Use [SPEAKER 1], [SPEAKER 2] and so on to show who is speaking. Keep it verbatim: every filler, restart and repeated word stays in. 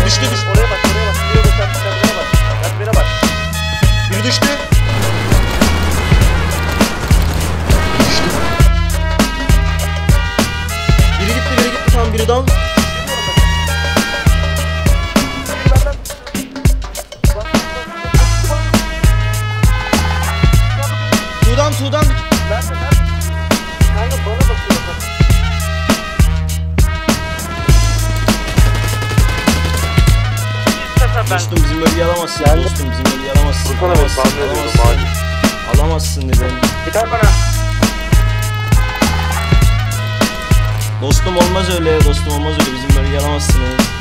[SPEAKER 1] Düştü düştü.
[SPEAKER 2] Oraya bak, oraya bak. Buraya bak, sen merdivene bak. Merdivene bak.
[SPEAKER 1] Biri düştü. Biri düştü. Biri gitti, biri gitti. Tamam, biri down. Tuğdan, tuğdan.
[SPEAKER 2] Nerede, nerede? Kanka bana bakıyor bak.
[SPEAKER 1] Dostum bizim bölgeyi alamazsın.
[SPEAKER 2] Geldim.
[SPEAKER 1] Dostum bizim bölgeyi alamazsın.
[SPEAKER 2] Vursana beni,
[SPEAKER 1] Alamazsın,
[SPEAKER 2] tahmin ediyordum,
[SPEAKER 1] alamazsın.
[SPEAKER 2] acil.
[SPEAKER 1] Alamazsın dedim.
[SPEAKER 2] Gider bana.
[SPEAKER 1] Dostum olmaz öyle, dostum olmaz öyle. Bizim bölgeyi alamazsınız.